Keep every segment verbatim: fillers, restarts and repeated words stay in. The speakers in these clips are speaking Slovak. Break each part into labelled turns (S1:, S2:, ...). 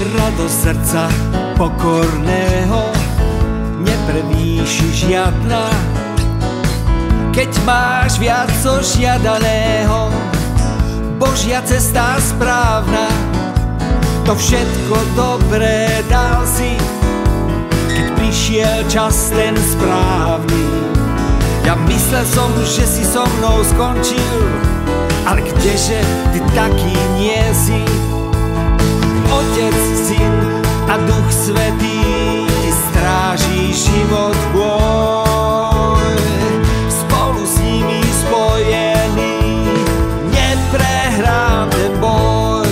S1: Radosť srdca pokorného neprevýši žiadna. Keď máš viac zo žiadaného, Božia cesta správna. To všetko dobré dal si, keď prišiel čas ten správny. Ja myslel som, že si so mnou skončil, ale kdeže ty taký nie si. Otec, Syn a Duch Svätý stráži život môj. Spolu s nimi spojený neprehrám ten boj.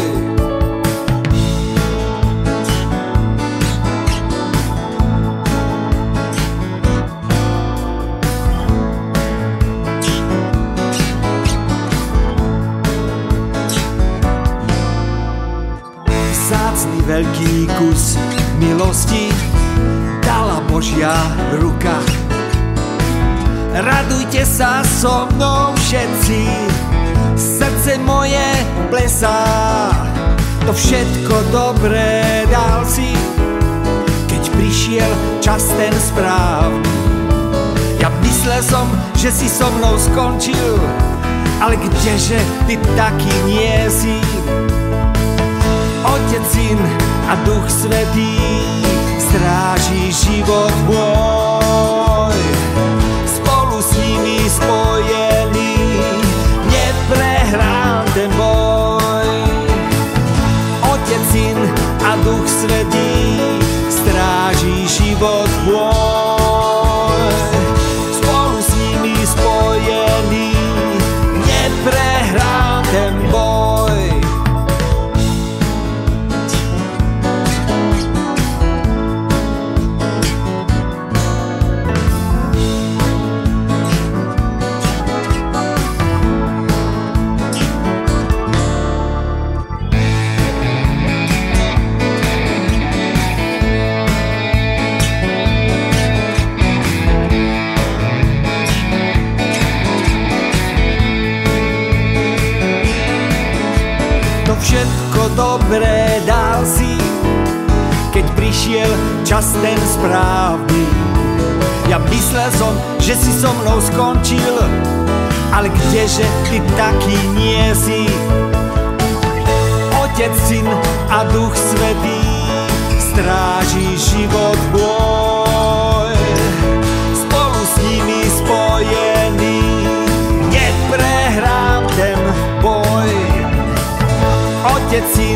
S1: Vzácny veľký kus milosti dala Božia ruka. Radujte sa so mnou všetci, srdce moje plesá. To všetko dobré dal si, keď prišiel čas ten správny. Ja myslel som, že si so mnou skončil, ale kdeže ty taký nie si. Otec, Syn a Duch Svätý stráži život môj. Spolu s nimi spojený neprehrám ten boj. Otec, Syn a Duch Svätý stráži život môj. Spolu s nimi spojený neprehrám ten boj. Všetko dobré dal si, keď prišiel čas ten správny. Ja myslel som, že si so mnou skončil, ale kdeže ty taký nie si. Otec, Syn a Duch Svätý stráži život môj. Spolu s nimi spojený neprehrám ten boj. Otec, Syn